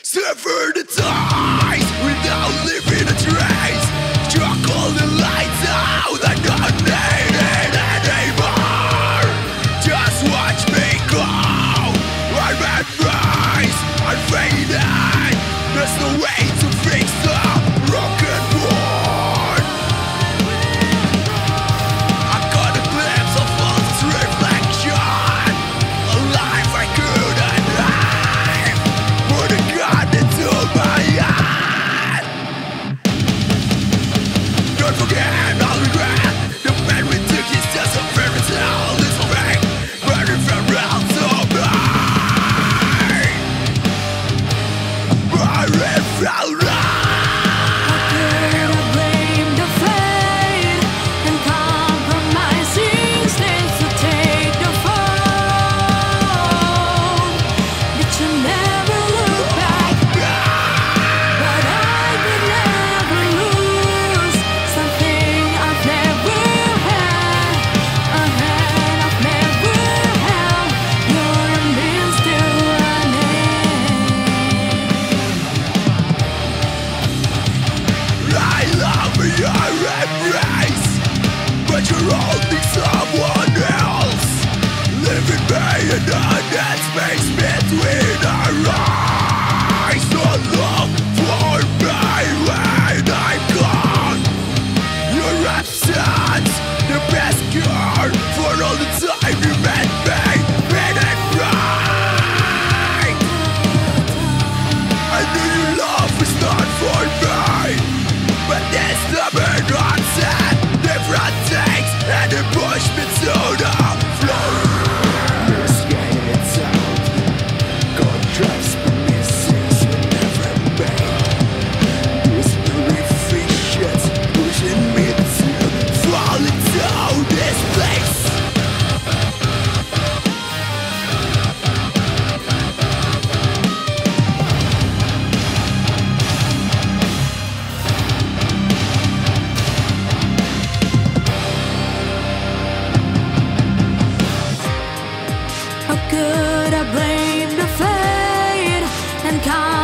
Sever the ties without leaving a trace. Struck all the lights out, I don't need it anymore. Just watch me go. I'm at rise, I'm fading. There's no way to fix the broken board. I got a glimpse of false reflection, a life I couldn't live. Put a gun into my hand. Don't forget, I'll regret. The man we took is just a fairy tale. It's a fake, burning from real to mine. Burning from real. But you're holding someone else, living by a dead space between our eyes. Don't look for me when I'm gone. Your absence, the best cure for all the time you meant me, made it right. I knew your love was not for me, but this stubborn onset, different things, and it pushed me to the floor. You're scared it's out. God drives promises you never made. This very shit pushing me to fall into this place. How could I blame the fate and